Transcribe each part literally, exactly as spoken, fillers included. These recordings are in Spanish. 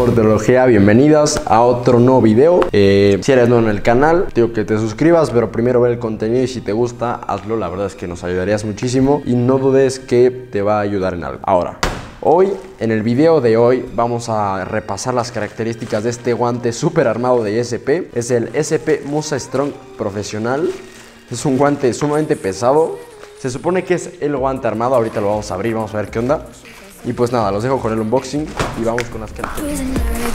Sportología, bienvenidos a otro nuevo video. eh, Si eres nuevo en el canal, te digo que te suscribas, pero primero ve el contenido y si te gusta, hazlo. La verdad es que nos ayudarías muchísimo y no dudes que te va a ayudar en algo. Ahora, hoy, en el video de hoy, vamos a repasar las características de este guante súper armado de S P. Es el S P Musa Strong Profesional. Es un guante sumamente pesado. Se supone que es el guante armado. Ahorita lo vamos a abrir, vamos a ver qué onda. Y pues nada, los dejo con el unboxing y vamos con las características.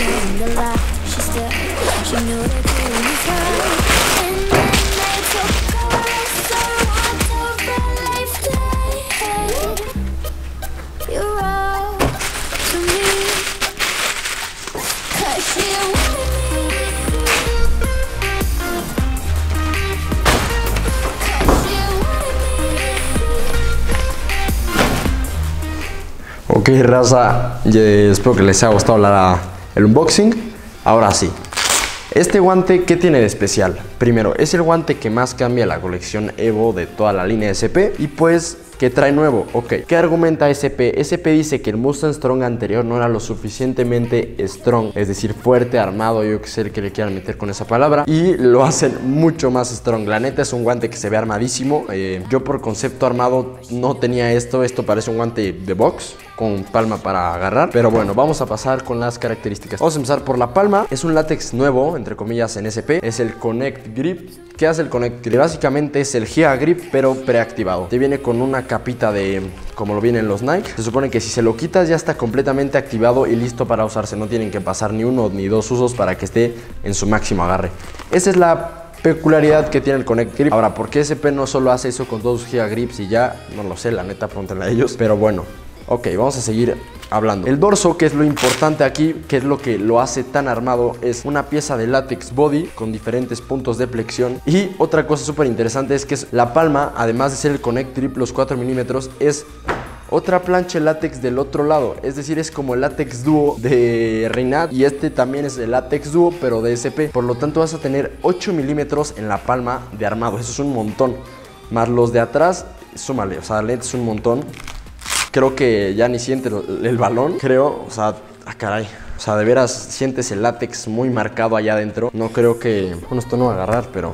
Ok, raza, espero que les haya gustado la, el unboxing. Ahora sí, este guante, ¿qué tiene de especial? Primero, es el guante que más cambia la colección Evo de toda la línea S P. Y pues, ¿qué trae nuevo? Ok, ¿qué argumenta S P? S P dice que el Mustang Strong anterior no era lo suficientemente strong, es decir, fuerte, armado, yo que sé el que le quieran meter con esa palabra, y lo hacen mucho más strong. La neta es un guante que se ve armadísimo. eh, Yo por concepto armado no tenía esto. Esto parece un guante de box con palma para agarrar. Pero bueno, vamos a pasar con las características. Vamos a empezar por la palma. Es un látex nuevo, entre comillas, en S P. Es el Connect Grip. ¿Qué hace el Connect Grip? Básicamente es el Gia Grip, pero preactivado. Te viene con una capita de, como lo vienen los Nike. Se supone que si se lo quitas ya está completamente activado y listo para usarse. No tienen que pasar ni uno ni dos usos para que esté en su máximo agarre. Esa es la peculiaridad que tiene el Connect Grip. Ahora, ¿por qué S P no solo hace eso con todos sus Gia Grips y ya? No lo sé, la neta, pregúntenle a ellos. Pero bueno, ok, vamos a seguir hablando. El dorso, que es lo importante aquí, que es lo que lo hace tan armado, es una pieza de látex body con diferentes puntos de flexión. Y otra cosa súper interesante es que es la palma, además de ser el Connect Grip, los cuatro milímetros, es otra plancha de látex del otro lado. Es decir, es como el látex Duo de Reynad. Y este también es el látex Duo, pero de S P. Por lo tanto, vas a tener ocho milímetros en la palma de armado. Eso es un montón. Más los de atrás, súmale, o sea, es un montón. Creo que ya ni siente el, el balón, creo, o sea, ah, caray. O sea, de veras sientes el látex muy marcado allá adentro. No creo que, bueno, esto no va a agarrar, pero...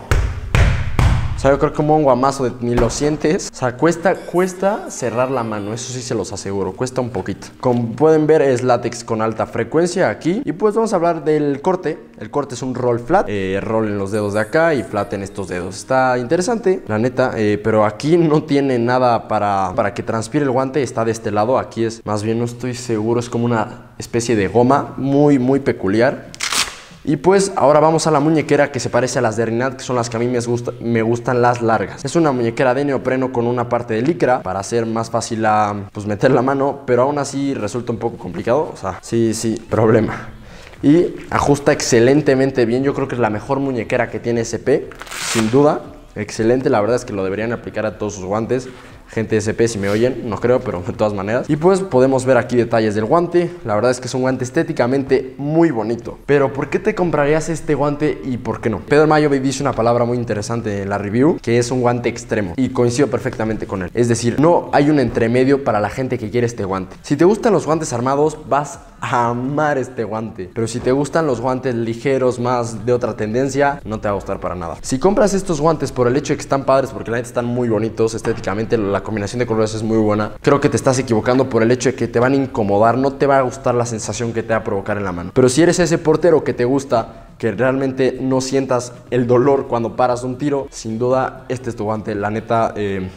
O sea, yo creo que como un guamazo de, ni lo sientes. O sea, cuesta, cuesta cerrar la mano, eso sí se los aseguro, cuesta un poquito. Como pueden ver, es látex con alta frecuencia aquí. Y pues vamos a hablar del corte. El corte es un roll flat, eh, roll en los dedos de acá y flat en estos dedos. Está interesante, la neta, eh, pero aquí no tiene nada para, para que transpire el guante. Está de este lado, aquí es, más bien no estoy seguro, es como una especie de goma muy, muy peculiar. Y pues ahora vamos a la muñequera, que se parece a las de Reynad, que son las que a mí me, gusta, me gustan las largas. Es una muñequera de neopreno con una parte de licra para hacer más fácil a, pues, meter la mano, pero aún así resulta un poco complicado. O sea, sí, sí, problema. Y ajusta excelentemente bien. Yo creo que es la mejor muñequera que tiene S P, sin duda. Excelente, la verdad es que lo deberían aplicar a todos sus guantes. Gente de S P, si me oyen, no creo, pero de todas maneras. Y pues podemos ver aquí detalles del guante. La verdad es que es un guante estéticamente muy bonito. Pero ¿por qué te comprarías este guante y por qué no? Pedro Mayo dice una palabra muy interesante en la review, que es un guante extremo, y coincido perfectamente con él. Es decir, no hay un entremedio para la gente que quiere este guante. Si te gustan los guantes armados, vas a amar este guante. Pero si te gustan los guantes ligeros, más de otra tendencia, no te va a gustar para nada. Si compras estos guantes por el hecho de que están padres, porque la neta están muy bonitos estéticamente, la combinación de colores es muy buena, creo que te estás equivocando por el hecho de que te van a incomodar. No te va a gustar la sensación que te va a provocar en la mano. Pero si eres ese portero que te gusta que realmente no sientas el dolor cuando paras un tiro, sin duda este es tu guante. La neta, eh,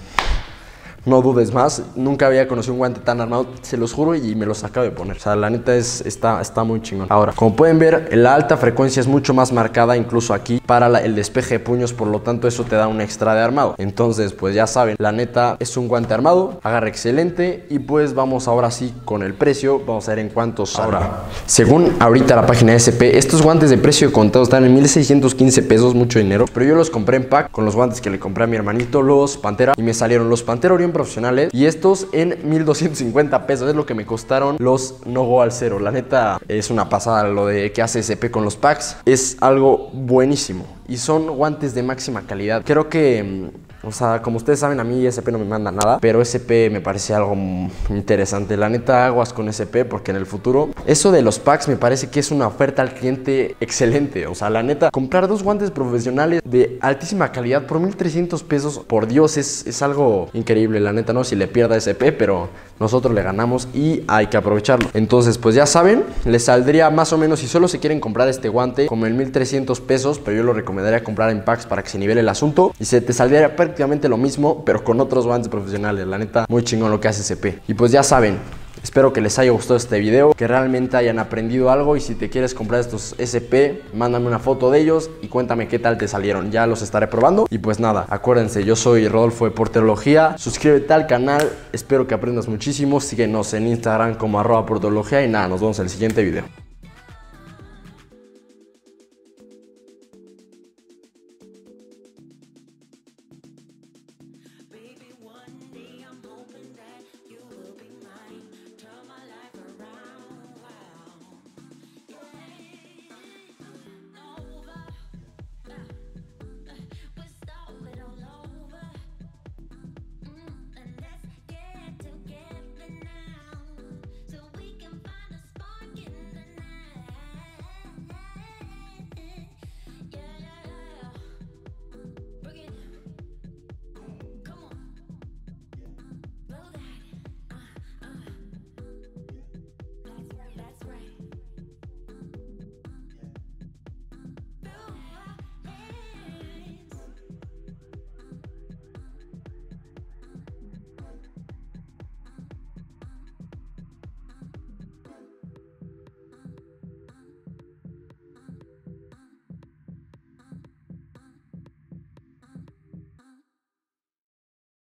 no dudes más. Nunca había conocido un guante tan armado, se los juro, y me los acabo de poner. O sea, la neta es, está, está muy chingón. Ahora, como pueden ver, la alta frecuencia es mucho más marcada, incluso aquí, para la, el despeje de puños. Por lo tanto, eso te da un extra de armado. Entonces, pues ya saben, la neta es un guante armado, agarra excelente. Y pues vamos ahora sí con el precio. Vamos a ver en cuántos. Ahora, según ahorita la página de S P, estos guantes de precio de contado están en mil seiscientos quince pesos, mucho dinero. Pero yo los compré en pack con los guantes que le compré a mi hermanito, los Pantera. Y me salieron los Pantera Orión profesionales, y estos en mil doscientos cincuenta pesos. Es lo que me costaron los No Go al Cero. La neta es una pasada lo de que hace S P con los packs. Es algo buenísimo y son guantes de máxima calidad. Creo que O sea, como ustedes saben, a mí S P no me manda nada, pero S P me parece algo interesante. La neta, aguas con S P porque en el futuro eso de los packs me parece que es una oferta al cliente excelente. O sea, la neta, comprar dos guantes profesionales de altísima calidad por mil trescientos pesos, por Dios, es, es algo increíble. La neta, no si le pierda S P, pero nosotros le ganamos y hay que aprovecharlo. Entonces, pues ya saben, les saldría más o menos, si solo se quieren comprar este guante, como en mil trescientos pesos, pero yo lo recomendaría comprar en packs para que se nivele el asunto y se te saldría prácticamente lo mismo, pero con otros guantes profesionales. La neta, muy chingón lo que hace S P. Y pues ya saben, espero que les haya gustado este video, que realmente hayan aprendido algo, y si te quieres comprar estos S P, mándame una foto de ellos y cuéntame qué tal te salieron. Ya los estaré probando. Y pues nada, acuérdense, yo soy Rodolfo de Porterología. Suscríbete al canal, espero que aprendas muchísimo. Síguenos en Instagram como arroba porterología y nada, nos vemos en el siguiente video.